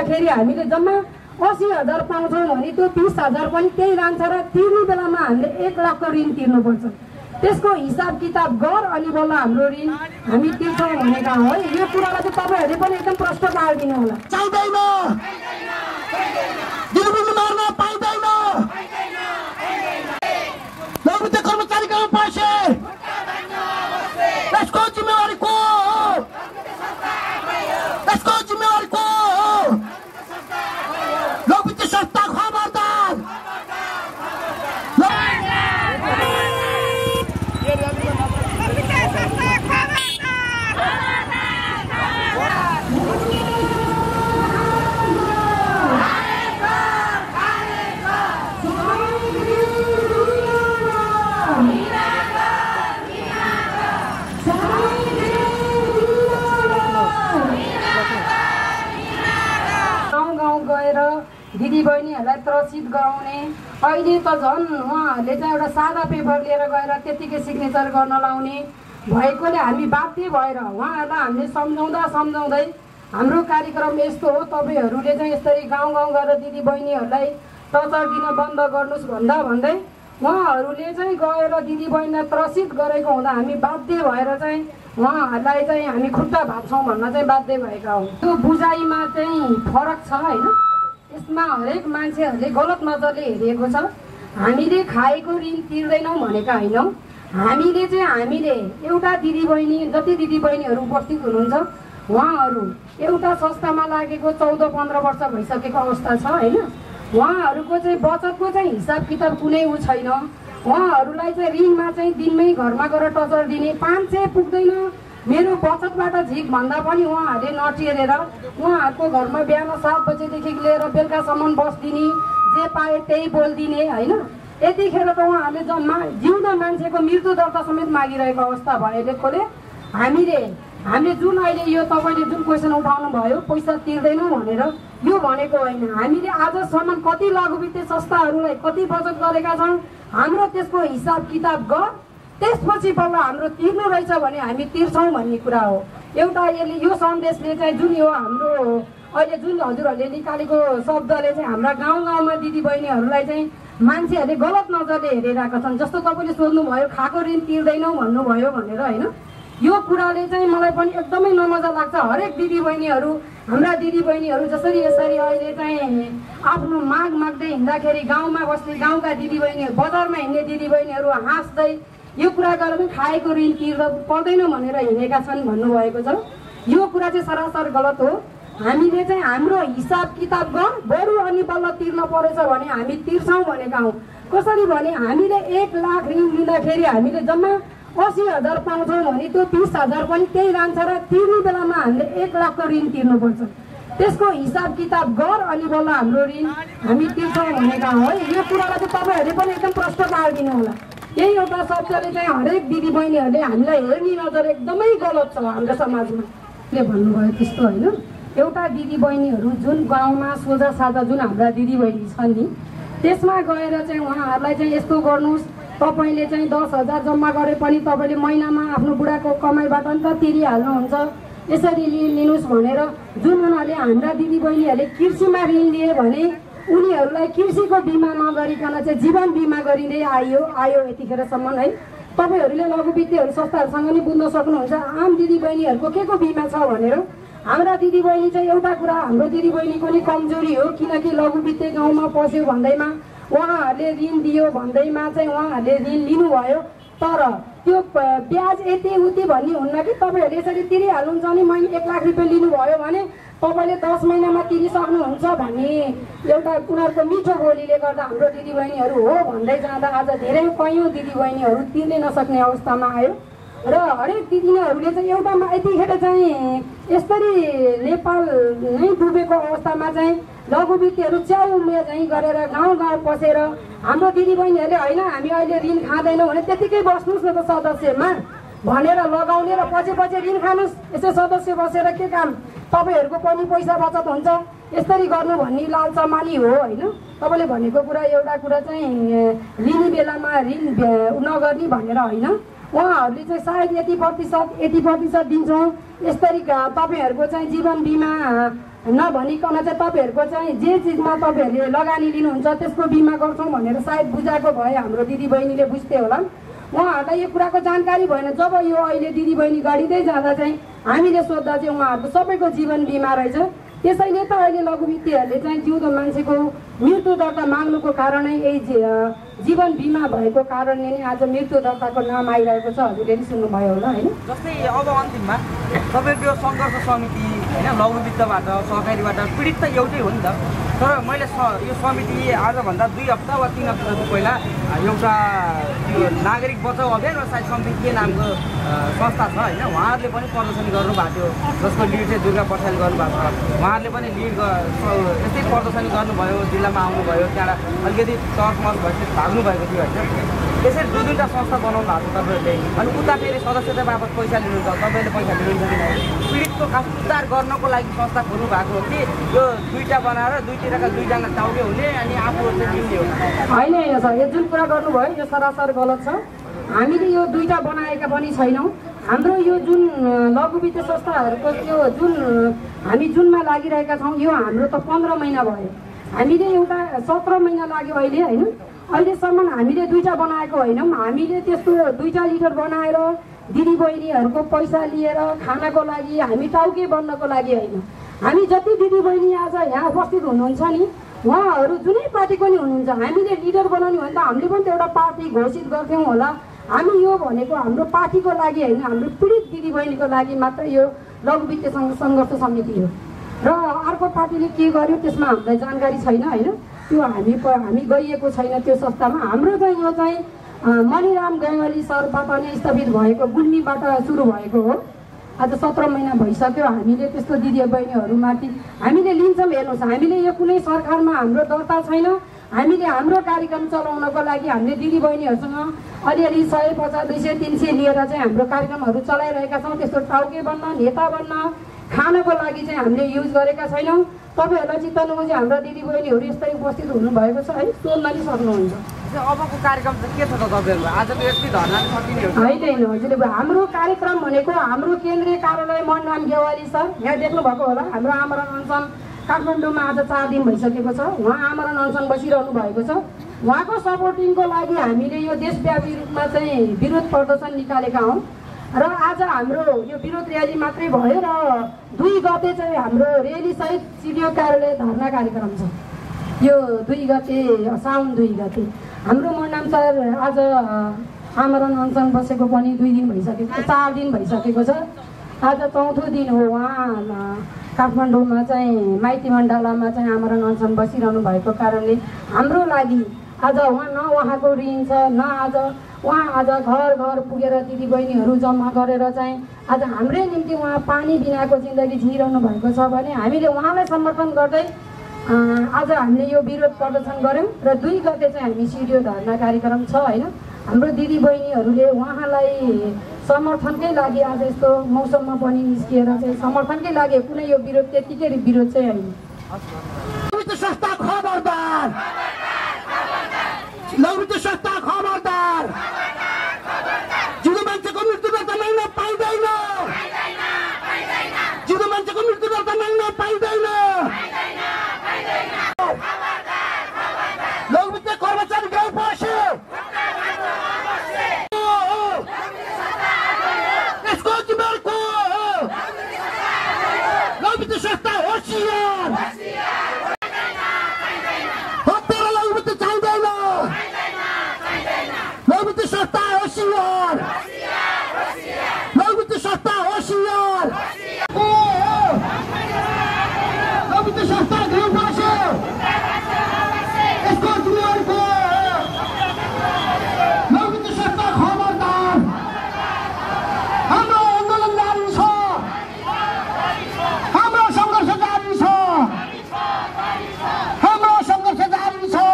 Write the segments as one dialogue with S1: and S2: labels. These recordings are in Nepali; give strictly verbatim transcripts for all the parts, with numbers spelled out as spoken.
S1: लिँदाखेरि हामीले जम्मा अस्सी हजार पाउँछौँ भने त्यो तिस हजार पनि त्यही जान्छ र तिर्ने बेलामा हामीले एक लाखको ऋण तिर्नुपर्छ। त्यसको हिसाब किताब गर अनि बल्ल हाम्रो ऋण हामी तिर्छौँ भनेका हो। यो कुरालाई चाहिँ तपाईँहरूले पनि एकदम प्रश्न पारिदिनु होला।
S2: चाहिँदैन मार्न पाइँदैन लघुवित्त कर्मचारीका पैसे यसको जिम्मेवारी को हो? यसको जिम्मेवारी को हो? लघुवित्त संस्था खबरदार।
S1: दिदीबहिनीहरूलाई त्रसित गराउने, अहिले त झन् उहाँहरूले चाहिँ एउटा सादा पेपर लिएर गएर त्यतिकै सिग्नेचर गर्न लाउने भएकोले हामी बाध्य भएर उहाँहरूलाई हामीले सम्झाउँदा सम्झाउँदै हाम्रो कार्यक्रम यस्तो हो, तपाईँहरूले चाहिँ यसरी गाउँ गाउँ गएर दिदीबहिनीहरूलाई टर्चर दिन बन्द गर्नुहोस् भन्दा भन्दै उहाँहरूले चाहिँ गएर दिदीबहिनीलाई त्रसित गरेको हुँदा हामी बाध्य भएर चाहिँ उहाँहरूलाई चाहिँ हामी खुट्टा भाँच्छौँ भन्न चाहिँ बाध्य भएका हौँ। त्यो बुझाइमा चाहिँ फरक छ होइन, यसमा हरेक मान्छेहरूले गलत नजरले हेरेको छ। हामीले खाएको ऋण तिर्दैनौँ भनेका होइनौँ, हामीले चाहिँ हामीले एउटा दिदीबहिनी जति दिदीबहिनीहरू उपस्थित हुनुहुन्छ उहाँहरू एउटा संस्थामा लागेको चौध पन्ध्र वर्ष भइसकेको अवस्था छ होइन। उहाँहरूको चाहिँ बचतको चाहिँ हिसाब किताब कुनै ऊ छैन। उहाँहरूलाई चाहिँ ऋणमा चाहिँ दिनमै घरमा गएर टचर दिने, पाँच सय पुग्दैन मेरो बचतबाट झिक भन्दा पनि उहाँहरूले नटेरेर उहाँहरूको घरमा बिहान सात बजेदेखि लिएर बेलुकासम्म बस्दिने, जे पाए त्यही बोलिदिने होइन। यतिखेर त उहाँहरूले जम्मा जिउँदो मान्छेको मृत्यु दर्ता समेत मागिरहेको अवस्था भएकोले हामीले हामीले जुन अहिले यो तपाईँले जुन क्वेसन उठाउनु भयो पैसा तिर्दैनौँ भनेर, यो भनेको होइन। हामीले आजसम्म कति लघुवित्तीय संस्थाहरूलाई कति बचत गरेका छौँ, हाम्रो त्यसको हिसाब किताब गर, त्यसपछि बल्ल हाम्रो तिर्नु रहेछ भने हामी तिर्छौँ भन्ने कुरा हो। एउटा यसले यो सन्देशले चाहिँ जुन यो हाम्रो अहिले जुन हजुरहरूले निकालेको शब्दले चाहिँ हाम्रा गाउँ गाउँमा दिदीबहिनीहरूलाई चाहिँ मान्छेहरूले गलत नजरले हेरिरहेका छन्। जस्तो तपाईँले सोध्नुभयो खाएको ऋण तिर्दैनौँ भन्नुभयो भनेर होइन, यो कुराले चाहिँ मलाई पनि एकदमै नमजा लाग्छ। हरेक दिदीबहिनीहरू हाम्रा दिदीबहिनीहरू जसरी यसरी अहिले चाहिँ आफ्नो माग माग्दै हिँड्दाखेरि गाउँमा बस्ने गाउँका दिदीबहिनीहरू, बजारमा हिँड्ने दिदीबहिनीहरू हाँस्दै यो कुरा गरेर खाएको ऋण तिर्दा पर्दैन भनेर हिँडेका छन् भन्नुभएको छ। यो कुरा चाहिँ सरासर गलत हो। हामीले चाहिँ हाम्रो हिसाब किताब गर बरु अनि बल्ल तिर्न परेछ भने हामी तिर्छौँ भनेका हौँ। कसरी भने हामीले एक लाख ऋण लिँदाखेरि हामीले जम्मा अस्सी हजार पाउँछौँ भने त्यो तिस हजार पनि त्यही जान्छ र तिर्ने बेलामा हामीले एक लाखको ऋण तिर्नुपर्छ। त्यसको हिसाब किताब गर अनि बल्ल हाम्रो ऋण हामी तिर्छौँ भनेका हौँ। यो कुरालाई चाहिँ तपाईँहरूले पनि एकदम प्रश्न पारिदिनु होला। यही एउटा शब्दले चाहिँ हरेक दिदीबहिनीहरूले हामीलाई हेर्ने नजर एकदमै गलत छ हाम्रो समाजमा। ले भन्नुभयो त्यस्तो होइन। एउटा दिदीबहिनीहरू जुन गाउँमा सोझा साझा जुन हाम्रा दिदीबहिनी छन् नि, त्यसमा गएर चाहिँ उहाँहरूलाई चाहिँ यस्तो गर्नुहोस्, तपाईँले चाहिँ दस हजार जम्मा गरे पनि तपाईँले महिनामा आफ्नो बुढाको कमाइबाट नि त तिरिहाल्नुहुन्छ, यसरी ऋण लिनुहोस् भनेर जुन उनीहरूले हाम्रा दिदीबहिनीहरूले कृषिमा ऋण लिए भने उनीहरूलाई कृषिको बिमा नगरिकन चाहिँ जीवन बिमा गरिँदै आयो आयो यतिखेरसम्म है। तपाईँहरूले लघुवित्तीय संस्थाहरूसँग नि बुझ्न सक्नुहुन्छ आम दिदीबहिनीहरूको के को बिमा छ भनेर। हाम्रा दिदीबहिनी चाहिँ एउटा कुरा हाम्रो दिदीबहिनीको नि कमजोरी हो, किनकि लघुवित्तीय गाउँमा पस्यो भन्दैमा उहाँहरूले ऋण दियो भन्दैमा चाहिँ उहाँहरूले ऋण लिनुभयो, तर त्यो ब्याज यति उति भन्ने हुन्न कि तपाईँहरूले यसरी तिरिहाल्नुहुन्छ नि मैले एक लाख रुपियाँ लिनुभयो भने तपाईँले दस महिनामा तिरिसक्नुहुन्छ भन्ने एउटा उनीहरूको मिठो बोलीले गर्दा हाम्रो दिदीबहिनीहरू हो भन्दै जाँदा आज धेरै कैयौँ दिदीबहिनीहरू तिर्नै नसक्ने अवस्थामा आयो। र हरेक दिदीहरूले चाहिँ एउटा यतिखेर चाहिँ यसरी नेपाल नै डुबेको अवस्थामा चाहिँ लघुवित्तीयहरू च्याउले चाहिँ गरेर गाउँ गाउँ पसेर हाम्रो दिदीबहिनीहरूले होइन हामी अहिले ऋण खाँदैनौँ भने त्यतिकै बस्नुहोस् न त सदस्यमा भनेर लगाउने र पछि पछि ऋण खानुहोस्, यसो सदस्य बसेर के काम, तपाईँहरूको पनि पैसा बचत हुन्छ, यसरी गर्नु भन्ने लालचमानी हो होइन। तपाईँले भनेको कुरा एउटा कुरा चाहिँ लिने बेलामा ऋण नगर्ने भनेर होइन, उहाँहरूले चाहिँ सायद यति प्रतिशत यति प्रतिशत दिन्छौँ, यसरी तपाईँहरूको चाहिँ जीवन बिमा नभनिकन चाहिँ तपाईँहरूको चाहिँ जे चिजमा तपाईँहरूले लगानी लिनुहुन्छ त्यसको बिमा गर्छौँ भनेर सायद बुझाएको भए हाम्रो दिदीबहिनीले बुझ्थे होला। उहाँहरूलाई यो कुराको जानकारी भएन। जब यो अहिले दिदीबहिनी गरिँदै जाँदा चाहिँ हामीले सोद्धा चाहिँ उहाँहरूको सबैको जीवन बिमा रहेछ। त्यसैले त अहिले लघुवित्तीहरूले चाहिँ जिउँदो मान्छेको मृत्यु दर्ता माग्नुको कारणै यही जीवन बिमा भएको कारणले नै आज मृत्यु दर्ताको नाम आइरहेको छ। हजुरले नि सुन्नुभयो होला होइन।
S3: जस्तै अब अन्तिममा तपाईँको यो सङ्घर्ष समिति होइन लघुवित्तबाट सहकारीबाट पीडित त एउटै हो नि त। तर मैले यो समिति आजभन्दा दुई हप्ता वा तिन हप्ता जति पहिला एउटा यो नागरिक बचाउ अभियान र सायद समथिङ के नामको संस्था छ होइन, उहाँहरूले पनि प्रदर्शन गर्नुभएको थियो जसको लिड चाहिँ दुर्गा पठाइले गर्नुभएको छ। उहाँहरूले पनि लिड यस्तै प्रदर्शन गर्नुभयो, जिल्लामा आउनुभयो, त्यहाँबाट अलिकति टर्चमस भएपछि भाग्नुभएको थियो होइन। त्यसरी दुई दुईवटा संस्था बनाउनु भएको छ तपाईँहरूले। अनि उता फेरि सदस्यता बापत पैसा लिनुहुन्छ, तपाईँले पैसा लिनुहुन्छ कि नै? पीडितको खास उद्धार गर्नको लागि संस्था खोल्नु भएको हो कि यो दुईवटा बनाएर दुईतिरका दुईजना टाउके हुने अनि आफूहरू चाहिँ लिने हो?
S1: होइन होइन सर, यो जुन कुरा गर्नुभयो यो सरासर गलत छ। हामीले यो दुईवटा बनाएका पनि छैनौँ। हाम्रो यो जुन लघुवित्त संस्थाहरूको त्यो जुन हामी जुनमा लागिरहेका छौँ यो हाम्रो त पन्ध्र महिना भयो। हामीले एउटा सत्र महिना लाग्यो अहिले होइन। अहिलेसम्म हामीले दुईवटा बनाएको होइनौँ। हामीले त्यस्तो दुईवटा लिटर बनाएर दिदीबहिनीहरूको पैसा लिएर खानको लागि हामी टाउके बन्नको लागि होइन। हामी जति दिदीबहिनी आज यहाँ उपस्थित हुनुहुन्छ नि उहाँहरू जुनै पार्टीको नि हुनुहुन्छ, हामीले लिडर बनाउने हो भने त हामीले पनि त एउटा पार्टी घोषित गर्थ्यौँ होला। हामी यो भनेको हाम्रो पार्टीको लागि होइन, हाम्रो पीडित दिदीबहिनीको लागि मात्र यो लघुवित्त सङ्घर्ष समिति हो। र अर्को पार्टीले के गर्यो त्यसमा हामीलाई जानकारी छैन होइन। त्यो हामी हामी गइएको छैन त्यो संस्थामा। हाम्रो चाहिँ यो चाहिँ मणिराम गैँवाली सरबाट नै स्थापित भएको गुल्मीबाट सुरु भएको हो। आज सत्र महिना भइसक्यो। हामीले त्यस्तो दिदीबहिनीहरूमाथि हामीले लिन्छौँ। हेर्नुहोस्, हामीले यो कुनै सरकारमा हाम्रो दर्ता छैन। हामीले हाम्रो कार्यक्रम चलाउनको लागि हामीले दिदीबहिनीहरूसँग अलिअलि सय पचास दुई सय तिन सय लिएर चाहिँ हाम्रो कार्यक्रमहरू चलाइरहेका छौँ। त्यस्तो टाउके बन्न नेता बन्न खानको लागि चाहिँ हामीले युज गरेका छैनौँ। तपाईँहरूलाई चित्ताउनुको चाहिँ हाम्रा दिदीबहिनीहरू यस्तै उपस्थित हुनुभएको छ है, सोध्न नि सक्नुहुन्छ।
S3: अबको कार्यक्रम चाहिँ के छ त तपाईँहरूको? आज त यस्तै धर्ना सकिने हो?
S1: होइन होइन हजुरले, हाम्रो कार्यक्रम भनेको हाम्रो केन्द्रीय कार्यालय मणिराम गेवाली सर यहाँ देख्नुभएको होला। हाम्रो आमरण अनसन काठमाडौँमा आज चार दिन भइसकेको छ। उहाँ आमरण अनसन बसिरहनु भएको छ। उहाँको सपोर्टिङको लागि हामीले यो देशव्यापी रूपमा चाहिँ विरोध प्रदर्शन निकालेका हौँ। र आज हाम्रो यो विरोध र्याली मात्रै भयो र दुई गते चाहिँ हाम्रो र्याली सहित सिडिओ कार्यालय धर्ना कार्यक्रम छ। यो दुई गते साउन दुई गते हाम्रो मणिराम सर आज आमरण अनसन बसेको पनि दुई दिन भइसकेको चार दिन भइसकेको छ। आज चौथो दिन हो उहाँ काठमाडौँमा चाहिँ माइती मण्डलामा चाहिँ आमरण अनसन बसिरहनु भएको कारणले हाम्रो लागि आज उहाँ न उहाँको ऋण छ न आज उहाँ आज घर घर पुगेर दिदीबहिनीहरू जम्मा गरेर चाहिँ आज हाम्रै निम्ति उहाँ पानी बिनाको जिन्दगी जिइरहनु भएको छ भने हामीले उहाँलाई समर्थन गर्दै आज हामीले यो विरोध प्रदर्शन गऱ्यौँ। र दुई गते चाहिँ हामी सिडिओ धर्ना कार्यक्रम छ होइन। हाम्रो दिदीबहिनीहरूले उहाँलाई समर्थनकै लागि आज यस्तो मौसममा पनि निस्किएर चाहिँ समर्थनकै लागि कुनै यो विरोध त्यतिकै विरोध चाहिँ होइन।
S2: लघुवित्त संस्था खबरदार, लघुवित्त संस्था खबरदार। जिउँदो मान्छेको मृत्यु दर्ता माग्न पाइँदैन, जिउँदो मान्छेको मृत्यु दर्ता माग्न पाइँदैन। लघुवित्त कर्मचारी गाउँ पस्यो, यसको जिम्मेवारी को हो? लघुवित्त संस्था होसियार, हत्तेर लघुवित्त चाहिँदैन। लघुवित्त संस्था होसियार, लघुवित्त संस्था होसियार। लघुवित्त संस्था गाउँ पस्यो, यसको जिम्मेवारी को हो? लघुवित्त संस्था खबरदार। हाम्रो आन्दोलन जारी छ, हाम्रो सङ्घर्ष जारी छ, हाम्रो सङ्घर्ष जारी छ,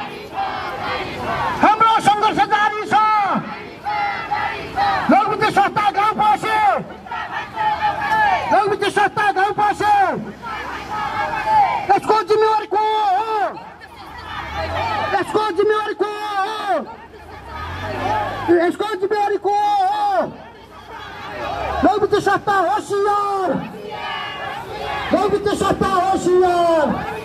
S2: हाम्रो सङ्घर्ष जारी छ। लघुवित्त संस्था गाउँ पस्यो, लघुवित्त संस्था गाउँ पस्यो, यसको जिम्मेवारी को हो? यसको जिम्मेवारी को हो? यसको जिम्मेवारी को हो? लघुवित्त संस्था होसियार, लघु वित्त संस्था होसियार